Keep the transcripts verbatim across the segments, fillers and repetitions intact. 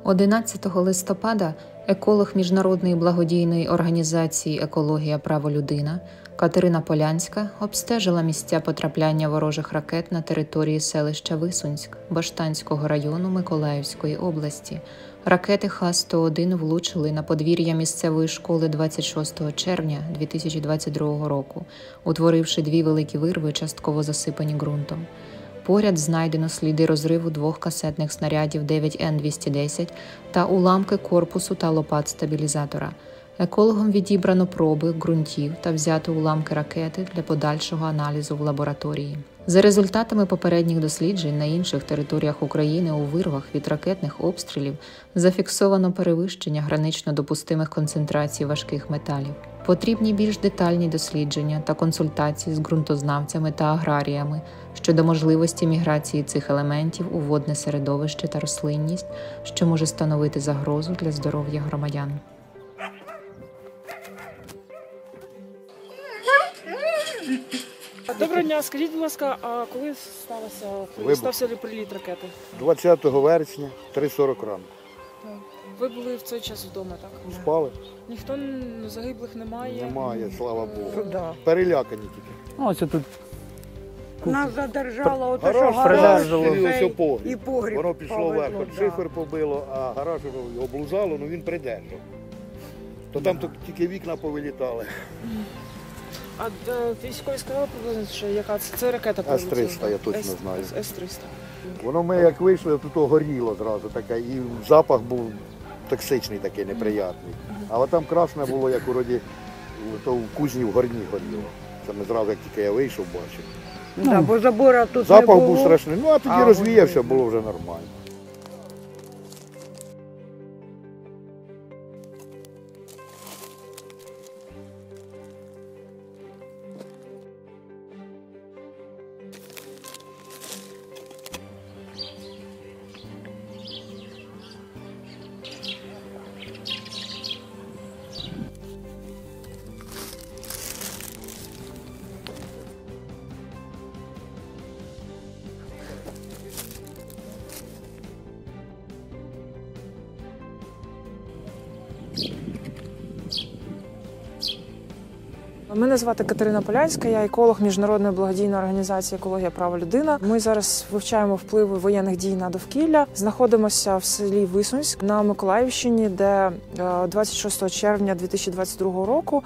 одинадцятого листопада еколог міжнародної благодійної організації «Екологія. Право. Людина» Катерина Полянська обстежила місця потрапляння ворожих ракет на території селища Висунськ Баштанського району Миколаївської області. Ракети Х сто один влучили на подвір'я місцевої школи двадцять шостого червня дві тисячі двадцять другого року, утворивши дві великі вирви, частково засипані ґрунтом. Поряд знайдено сліди розриву двох касетних снарядів дев'ять ен двісті десять та уламки корпусу та лопат стабілізатора. Екологом відібрано проби ґрунтів та взято уламки ракети для подальшого аналізу в лабораторії. За результатами попередніх досліджень на інших територіях України у вирвах від ракетних обстрілів зафіксовано перевищення гранично допустимих концентрацій важких металів. Потрібні більш детальні дослідження та консультації з ґрунтознавцями та аграріями щодо можливості міграції цих елементів у водне середовище та рослинність, що може становити загрозу для здоров'я громадян. Доброго дня, скажіть, будь ласка, а коли сталося, коли стався ли приліт ракети? двадцятого вересня, три сорок ранку. Так. Ви були в цей час вдома, так? Спали? Ніхто загиблих немає? Немає, слава Богу. Да. Перелякані тільки. Ось тут Нас задержало ото, що Гараж гараж придержало. цей, Ось погріб. і погріб Воно пішло повезло, вверх, от да. шифер побило, а гараж облузало, ну він придержав. То там то тільки вікна повилітали. А е, військові сказали приблизно, що яка це, це ракета С триста, прилетіла? я точно С- знаю. С триста. Воно ми як вийшли, то то горіло зразу таке, і запах був токсичний такий, неприятний. Але там красне було, як вроді, то в кузні в горні горіло. Це ми зразу, як тільки я вийшов, бачив. Да, бо забора тут Запах не було. був страшний, ну а тоді А, розвіявся, от, було вже нормально. Мене звати Катерина Полянська, я еколог міжнародної благодійної організації «Екологія. Право. Людина». Ми зараз вивчаємо впливи воєнних дій на довкілля. Знаходимося в селі Висунськ на Миколаївщині, де двадцять шостого червня дві тисячі двадцять другого року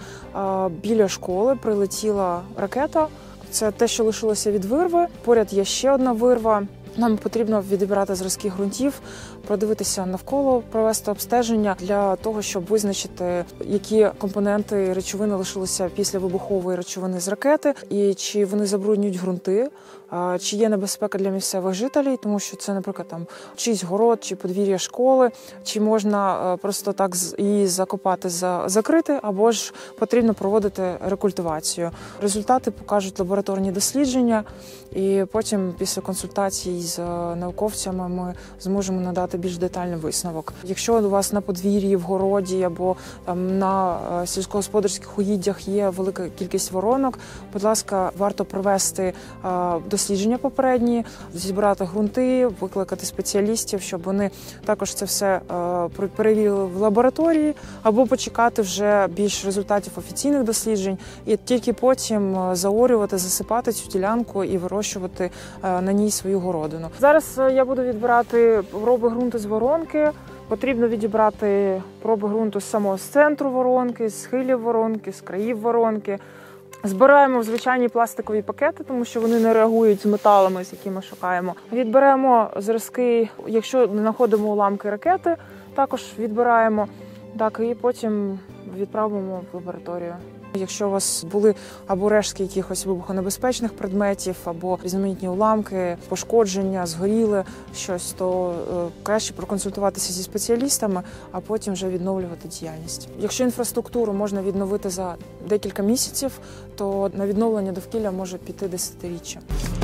біля школи прилетіла ракета. Це те, що лишилося від вирви. Поряд є ще одна вирва. Нам потрібно відібрати зразки ґрунтів, продивитися навколо, провести обстеження для того, щоб визначити, які компоненти і речовини лишилися після вибухової речовини з ракети, і чи вони забруднюють ґрунти, чи є небезпека для місцевих жителів, тому що це, наприклад, там чийсь город, чи подвір'я школи, чи можна просто так її закопати, закрити, або ж потрібно проводити рекультивацію. Результати покажуть лабораторні дослідження, і потім після консультацій з науковцями ми зможемо надати більш детальний висновок. Якщо у вас на подвір'ї, в городі або там на сільськогосподарських угіддях є велика кількість воронок, будь ласка, варто провести дослідження попередні, зібрати ґрунти, викликати спеціалістів, щоб вони також це все перевірили в лабораторії, або почекати вже більш результатів офіційних досліджень, і тільки потім заорювати, засипати цю ділянку і вирощувати на ній свою городину. Зараз я буду відбирати проби ґрунту з воронки. Потрібно відібрати проби ґрунту з самого з центру воронки, з схилів воронки, з країв воронки. Збираємо в звичайні пластикові пакети, тому що вони не реагують з металами, з якими шукаємо. Відберемо зразки, якщо знаходимо уламки ракети, також відбираємо, так, і потім відправимо в лабораторію. Якщо у вас були або рештки якихось вибухонебезпечних предметів, або різноманітні уламки, пошкодження, згоріле щось, то краще проконсультуватися зі спеціалістами, а потім вже відновлювати діяльність. Якщо інфраструктуру можна відновити за декілька місяців, то на відновлення довкілля може піти десятиріччя.